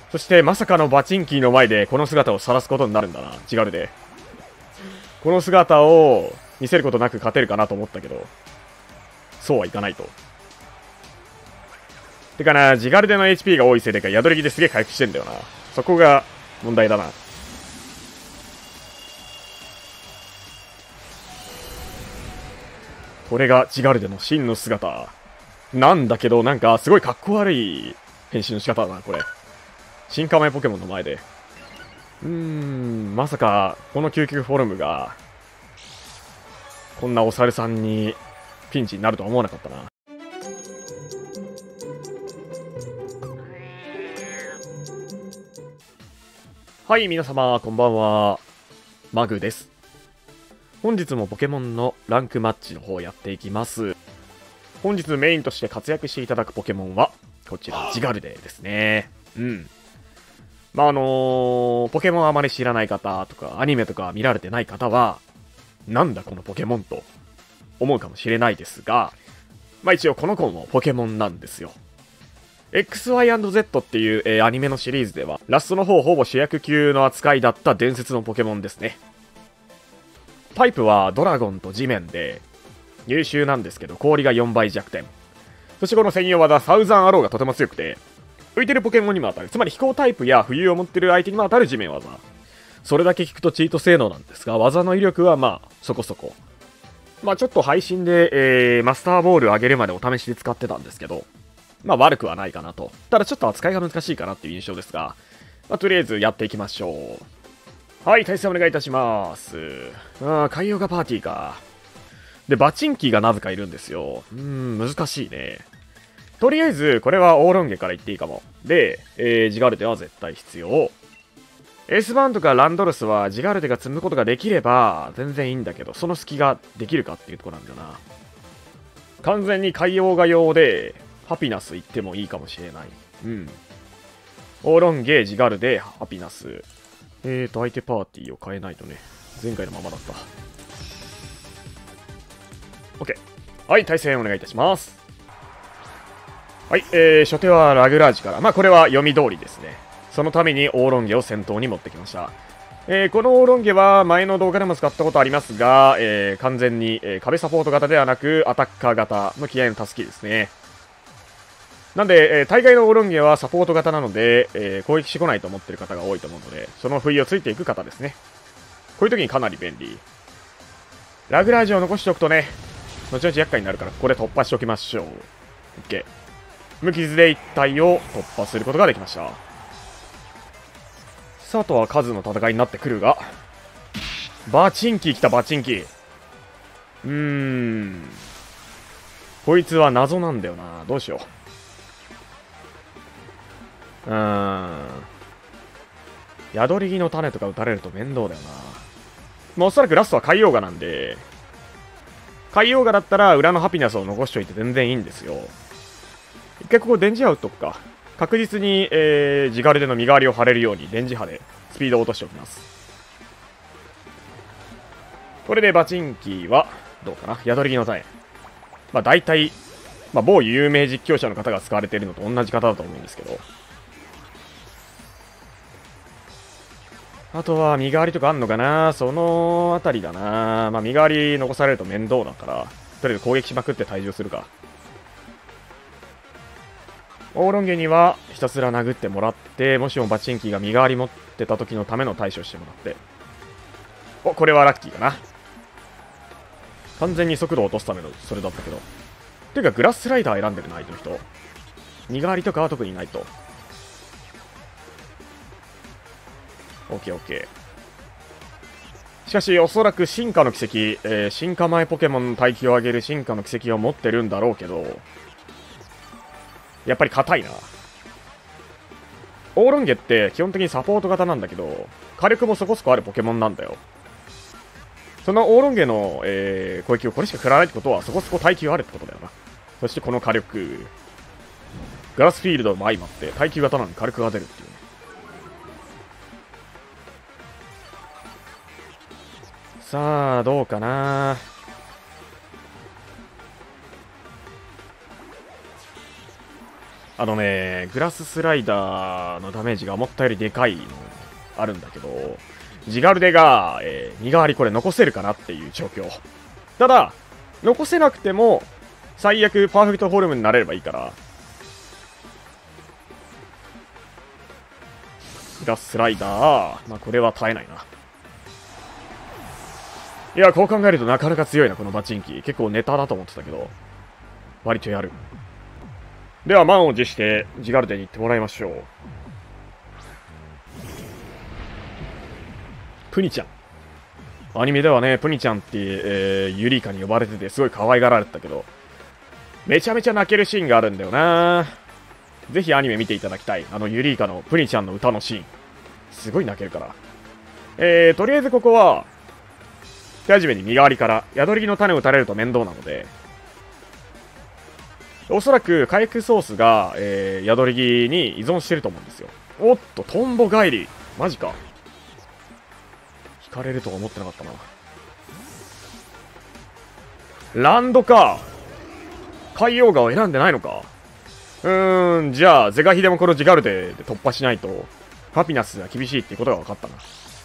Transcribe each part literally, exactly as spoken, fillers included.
そしてまさかのバチンキーの前でこの姿を晒すことになるんだな、ジガルで。この姿を見せることなく勝てるかなと思ったけど、そうはいかないと。てかな、ジガルデの エイチピー が多いせいでか、宿り木ですげえ回復してんだよな。そこが問題だな。これがジガルデの真の姿。なんだけど、なんかすごいかっこ悪い変身の仕方だな、これ。新カマイポケモンの前で。うーん、まさか、この究極フォルムが、こんなお猿さんにピンチになるとは思わなかったな。はい、皆様、こんばんは。マグです。本日もポケモンのランクマッチの方をやっていきます。本日メインとして活躍していただくポケモンは、こちら、ジガルデですね。うん。まあ、あのー、ポケモンあまり知らない方とか、アニメとか見られてない方は、なんだこのポケモンと思うかもしれないですが、まあ一応この子もポケモンなんですよ。エックスワイアンドゼット っていう、えー、アニメのシリーズでは、ラストの方ほぼ主役級の扱いだった伝説のポケモンですね。タイプはドラゴンと地面で、優秀なんですけど、氷がよんばい弱点。そしてこの専用技、サウザンアローがとても強くて、浮いてるポケモンにも当たる。つまり飛行タイプや浮遊を持ってる相手にも当たる地面技。それだけ聞くとチート性能なんですが、技の威力はまあ、そこそこ。まあちょっと配信で、えー、マスターボール上げるまでお試しで使ってたんですけど、まあ悪くはないかなと。ただちょっと扱いが難しいかなっていう印象ですが、まあとりあえずやっていきましょう。はい、対戦お願いいたします。ああ、海洋画パーティーか。で、バチンキーがなぜかいるんですよ。うーん、難しいね。とりあえず、これはオーロンゲから言っていいかも。で、えー、ジガルデは絶対必要。エースバーンとかランドルスはジガルデが積むことができれば全然いいんだけど、その隙ができるかっていうところなんだよな。完全に海洋画用で、ハピナス行ってもいいかもしれない。うん。オーロンゲ、ジガルデ、ハピナス。えーと、相手パーティーを変えないとね。前回のままだった。OK。はい、対戦お願いいたします。はい、えー、初手はラグラージから。まあ、これは読み通りですね。そのためにオーロンゲを先頭に持ってきました。えー、このオーロンゲは前の動画でも使ったことありますが、えー、完全に、えー、壁サポート型ではなくアタッカー型の気合の助けですね。なんで、えー、大概のオーロンゲはサポート型なので、えー、攻撃してこないと思ってる方が多いと思うので、その不意をついていく方ですね。こういう時にかなり便利。ラグラージを残しておくとね、後々厄介になるから、ここで突破しておきましょう。OK。無傷で一体を突破することができました。さあ、あとは数の戦いになってくるが、バチンキー来た、バチンキー。うーん。こいつは謎なんだよな。どうしよう。うーん。宿り木の種とか撃たれると面倒だよな。まあ、おそらくラストは海洋画なんで、海洋画だったら裏のハピナスを残しといて全然いいんですよ。一回ここ電磁波打っとくか。確実に、えー、ジガルデの身代わりを張れるように電磁波でスピードを落としておきます。これでバチンキーはどうかな。宿り木の種。まあ大体、まあ、某有名実況者の方が使われているのと同じ方だと思うんですけど。あとは身代わりとかあんのかな。そのあたりだな。まあ身代わり残されると面倒だから、とりあえず攻撃しまくって退場するか。オーロンゲにはひたすら殴ってもらって、もしもバチンキーが身代わり持ってた時のための対処してもらって。お、これはラッキーかな。完全に速度を落とすためのそれだったけど。ていうかグラススライダー選んでるな、相手の人。身代わりとかは特にないと。オッケーオッケー。しかしおそらく進化の奇跡、えー、進化前ポケモンの耐久を上げる進化の奇跡を持ってるんだろうけど、やっぱり硬いな。オーロンゲって基本的にサポート型なんだけど、火力もそこそこあるポケモンなんだよ。そのオーロンゲの、えー、攻撃をこれしか食らわないってことはそこそこ耐久あるってことだよな。そしてこの火力、ガラスフィールドも相まって耐久型なのに火力が出るっていうね。さあどうかな。 あのね、グラススライダーのダメージが思ったよりでかいのあるんだけど、ジガルデが、えー、身代わりこれ残せるかなっていう状況。ただ、残せなくても、最悪パーフェクトフォルムになれればいいから、グラススライダー、まあこれは耐えないな。いや、こう考えるとなかなか強いな、このバチンキ。結構ネタだと思ってたけど、割とやる。では、満を持して、ジガルデに行ってもらいましょう。プニちゃん。アニメではね、プニちゃんって、えー、ユリイカに呼ばれてて、すごい可愛がられてたけど、めちゃめちゃ泣けるシーンがあるんだよな。ぜひアニメ見ていただきたい。あのユリイカのプニちゃんの歌のシーン。すごい泣けるから。えー、とりあえずここは、手始めに身代わりから、宿り木の種を打たれると面倒なので、おそらく回復ソースが、えー、宿り木に依存してると思うんですよ。おっと、トンボ帰り。マジか。引かれるとは思ってなかったな。ランドか。海洋画を選んでないのか。うーん、じゃあ、ゼガヒでもこのジガルデで突破しないと、ハピナスが厳しいっていうことが分かったな。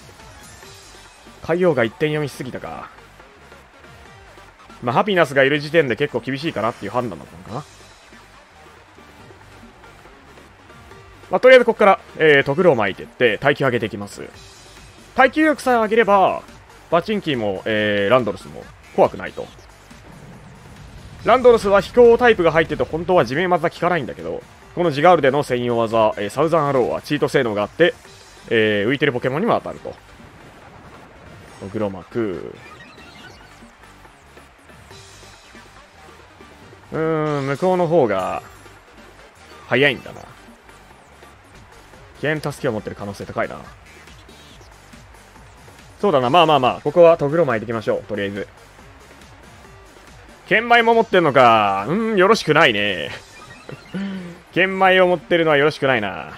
海洋画いってん読みしすぎたか。まあ、ハピナスがいる時点で結構厳しいかなっていう判断だったのかな。まあ、とりあえずここから、えー、トグロを巻いていって、耐久上げていきます。耐久力さえ上げれば、バチンキーも、えー、ランドルスも怖くないと。ランドルスは飛行タイプが入ってて本当は地面技効かないんだけど、このジガールデの専用技、えー、サウザンアローはチート性能があって、えー、浮いてるポケモンにも当たると。トグロ巻く。うーん、向こうの方が、早いんだな。気合の助けを持ってる可能性高いな。そうだな、まあまあまあ、ここはトグロ巻いていきましょう、とりあえず。剣舞も持ってんのか。うーん、よろしくないね。剣舞を持ってるのはよろしくないな。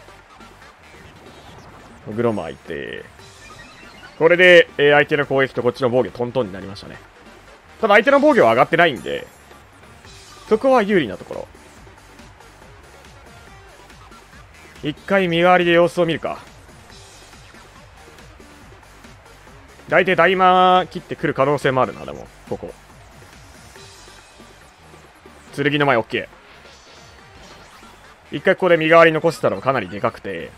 トグロ巻いて。これで、えー、相手の攻撃とこっちの防御トントンになりましたね。ただ相手の防御は上がってないんで、そこは有利なところ。一回身代わりで様子を見るか。大体大魔切ってくる可能性もあるな、でも、ここ。剣の前 OK。一回ここで身代わり残したのがかなりでかくて、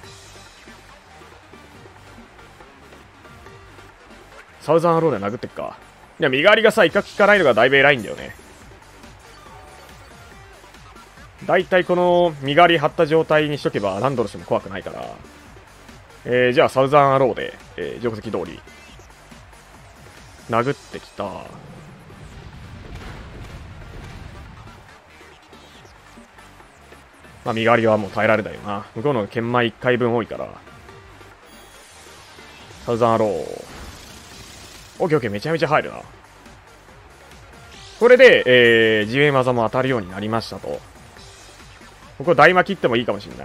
サウザンアローで殴ってっか。いや、身代わりがさ、一回効かないのがだいぶ偉いんだよね。だいたいこの身代わり張った状態にしとけばランドルスも怖くないから、えー、じゃあサウザンアローで、えー、定石通り殴ってきた。まあ身代わりはもう耐えられないよな。向こうの剣舞いっかいぶん多いからサウザンアロー、オッケーオッケー、めちゃめちゃ入るな。これで、えー、地面技も当たるようになりましたと。ここ大魔切ってもいいかもしれない。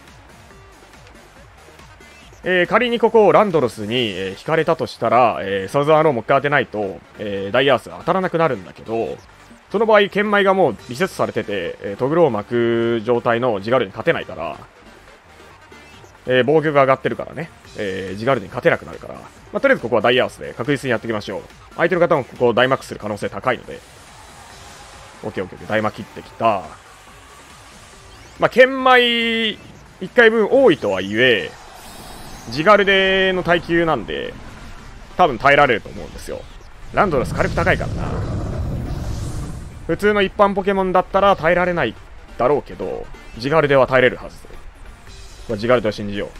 えー、仮にここをランドロスに、えー、引かれたとしたら、えー、サウザンアローもう一回当てないと、えー、ダイアースが当たらなくなるんだけど、その場合剣舞がもうリセットされてて、えー、トグロを巻く状態のジガルに勝てないから、えー、防御が上がってるからね、えー、ジガルに勝てなくなるから、まあ、とりあえずここはダイアースで確実にやっていきましょう。相手の方もここをダイマックスする可能性高いので、オッケーオッケー、ダイマ切ってきた。まあ、剣舞いっかいぶん多いとはいえ、ジガルデの耐久なんで、多分耐えられると思うんですよ。ランドロス火力高いからな。普通の一般ポケモンだったら耐えられないだろうけど、ジガルデは耐えれるはず。まあ、ジガルデを信じよ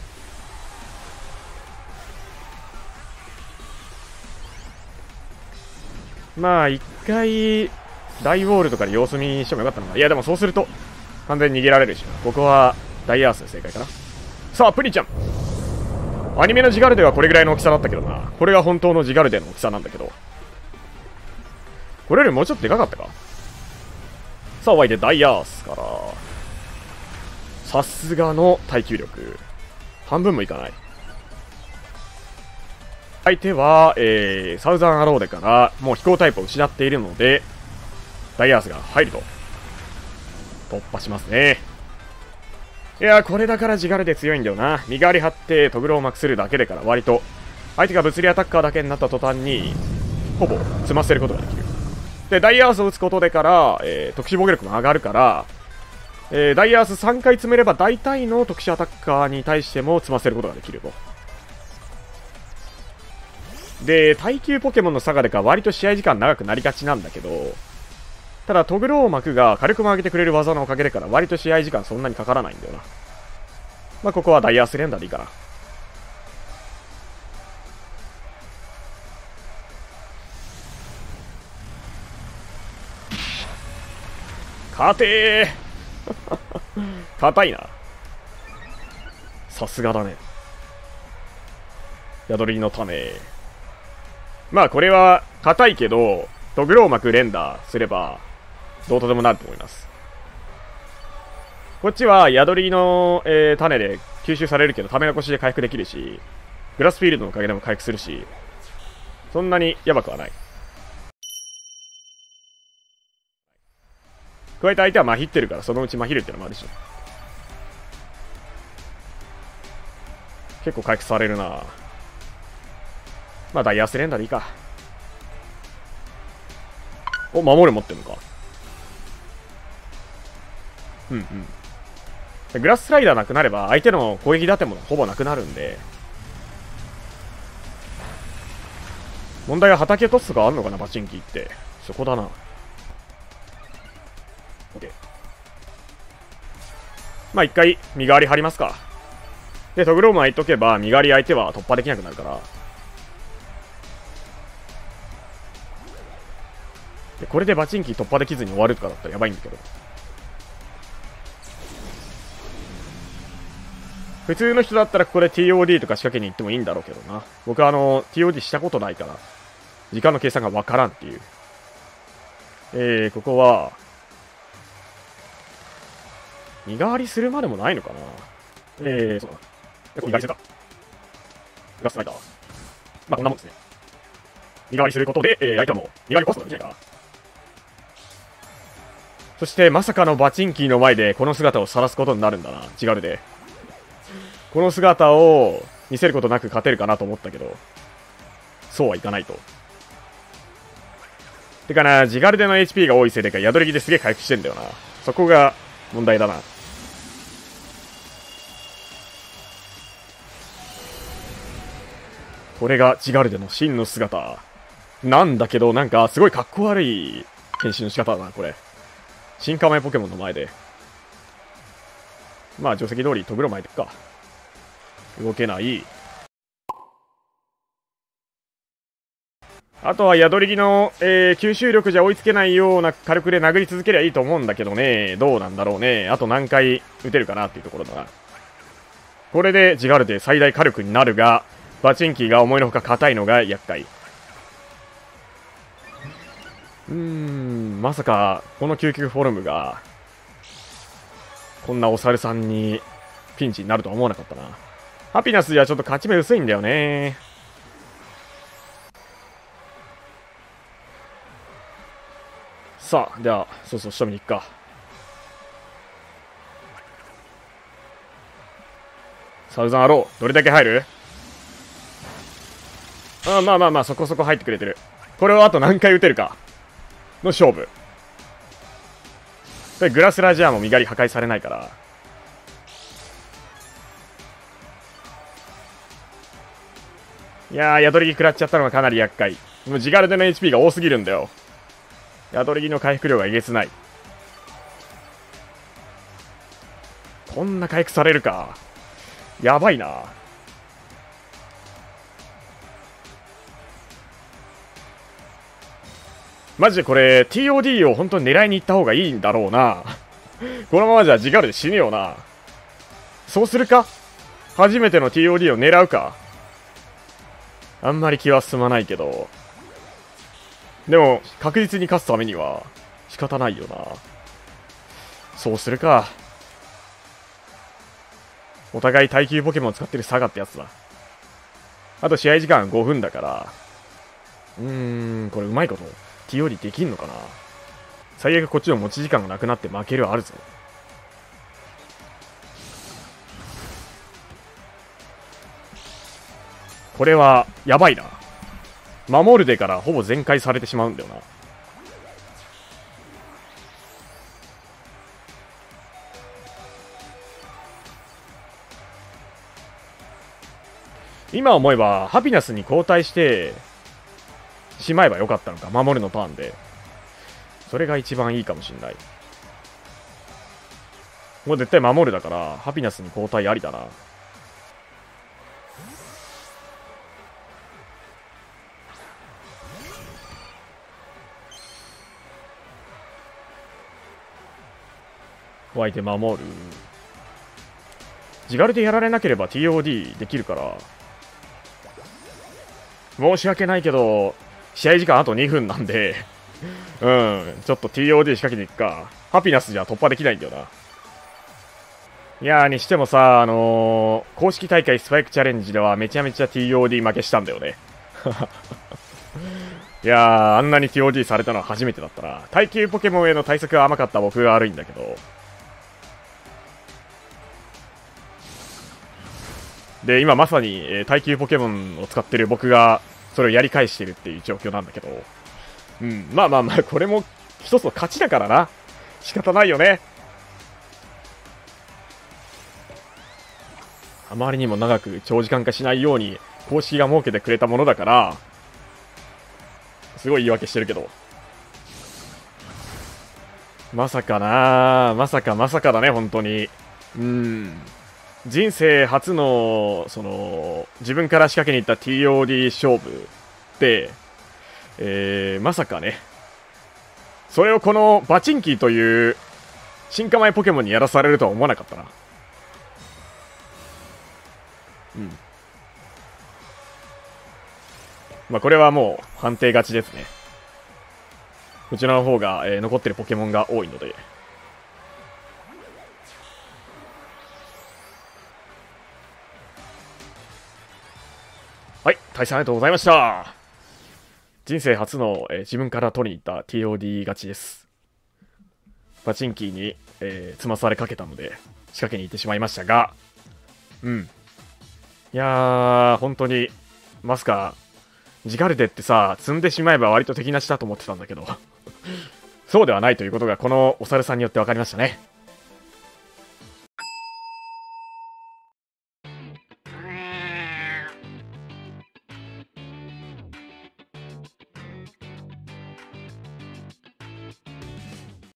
う。まあ、一回、大ウォールとかで様子見にしてもよかったのかな。いや、でもそうすると、完全に逃げられるし、ここはダイアースで正解かな。さあ、プニちゃん。アニメのジガルデはこれぐらいの大きさだったけどな。これが本当のジガルデの大きさなんだけど。これよりもうちょっとでかかったか。さあ、お相手ダイアースから。さすがの耐久力。半分もいかない。相手は、えー、サウザンアローデからもう飛行タイプを失っているので、ダイアースが入ると。突破しますね。 いやー、これだから地軽で強いんだよな。身代わり張ってトグロをマクするだけでから割と相手が物理アタッカーだけになった途端にほぼ詰ませることができる。でダイヤースを打つことでから、えー、特殊防御力も上がるから、えー、ダイヤースさんかい詰めれば大体の特殊アタッカーに対しても詰ませることができると。で耐久ポケモンのサガでか割と試合時間長くなりがちなんだけど、ただトグローマクが火力も上げてくれる技のおかげでから割と試合時間そんなにかからないんだよな。まあここはダイヤース連打でいいかな。勝てー硬いな。さすがだね。宿りの種。まあこれは硬いけどトグローマク連打すればどうとでもなると思います。こっちは宿りの、えー、種で吸収されるけどため残しで回復できるし、グラスフィールドのおかげでも回復するし、そんなにやばくはない。加えて相手はまひってるからそのうちまひるってのもあるし、結構回復されるな。まあダイヤース連打でいいか。お、守る持ってるのか。うんうん。グラススライダーなくなれば相手の攻撃立てもほぼなくなるんで、問題は畑トスとかあんのかな、バチンキーって。そこだな。OK。まあ一回身代わり張りますか。でトグローマンいっとけば身代わり相手は突破できなくなるから。でこれでバチンキー突破できずに終わるとかだったらやばいんだけど、普通の人だったらここで ティーオーディー とか仕掛けに行ってもいいんだろうけどな。僕はあの ティーオーディー したことないから時間の計算がわからんっていう。えー、ここは身代わりするまでもないのかな。えー、そうだ。これ身代わりするか。グラスライダー。まあこんなもんですね。身代わりすることで、えー、相手も身代わりコストができないから。そしてまさかのバチンキーの前でこの姿を晒すことになるんだな、ジガルで。この姿を見せることなく勝てるかなと思ったけど、そうはいかないと。てかな、ジガルでの エイチピー が多いせいでか宿り木ですげえ回復してんだよな。そこが問題だな。これがジガルデの真の姿なんだけど、なんかすごいかっこ悪い変身の仕方だなこれ。新構えポケモンの前で。まあ定石通りトグロ巻いてくか。動けない。あとは宿り木の、えー、吸収力じゃ追いつけないような火力で殴り続けりゃいいと思うんだけどね。どうなんだろうね。あと何回打てるかなっていうところだな。これでジガルデ最大火力になるが、バチンキーが思いのほか硬いのが厄介。うーん、まさかこの究極フォルムがこんなお猿さんにピンチになるとは思わなかったな。ハピナスじゃちょっと勝ち目薄いんだよね。さあ、ではそうそう仕留めに行くか。サウザンアローどれだけ入る？あ、まあまあまあそこそこ入ってくれてる。これをあと何回打てるかの勝負で、グラスラジアも身代わり破壊されないから。いやー、宿り木食らっちゃったのがかなり厄介。もうジガルデの エイチピー が多すぎるんだよ。宿り木の回復量がえげつない。こんな回復されるか。やばいな。マジでこれ ティーオーディー を本当に狙いに行った方がいいんだろうな。このままじゃジガルで死ぬよな。そうするか？初めての ティーオーディー を狙うか？あんまり気は進まないけど、でも確実に勝つためには仕方ないよな。そうするか。お互い耐久ポケモンを使ってるサガってやつだ。あと試合時間ごふんだから、うーん、これうまいこと ティーオーディー できんのかな。最悪こっちの持ち時間がなくなって負けるはあるぞ。 これはやばいな。守るでからほぼ全開されてしまうんだよな。今思えばハピナスに交代してしまえばよかったのか、守るのターンで。それが一番いいかもしんない。もう絶対守るだからハピナスに交代ありだな。相手守る。地軽でやられなければ ティーオーディー できるから、申し訳ないけど試合時間あとにふんなんでうんちょっと ティーオーディー 仕掛けに行くか。ハピナスじゃ突破できないんだよな。いやーにしてもさ、あのー、公式大会スパイクチャレンジではめちゃめちゃ ティーオーディー 負けしたんだよねいやーあんなに ティーオーディー されたのは初めてだったな。耐久ポケモンへの対策が甘かった僕が悪いんだけど。で今まさに、えー、耐久ポケモンを使ってる僕がそれをやり返してるっていう状況なんだけど、うん、まあまあまあこれも一つの勝ちだからな。仕方ないよね。あまりにも長く長時間化しないように公式が設けてくれたものだから、すごい言い訳してるけど、まさかな、まさかまさかだね本当に。うん、人生初のその自分から仕掛けに行った ティーオーディー 勝負で、えー、まさかね、それをこのバチンキーという進化前ポケモンにやらされるとは思わなかったな。うん。まあこれはもう判定勝ちですね。こちらの方が、えー、残ってるポケモンが多いので。はい、対戦ありがとうございました。人生初の、えー、自分から取りに行った ティーオーディー 勝ちです。バチンキーに、えー、積まされかけたので仕掛けに行ってしまいましたが、うん。いやー、本当に、まさか、ジガルデってさ、積んでしまえば割と敵なしだと思ってたんだけど、そうではないということがこのお猿さんによって分かりましたね。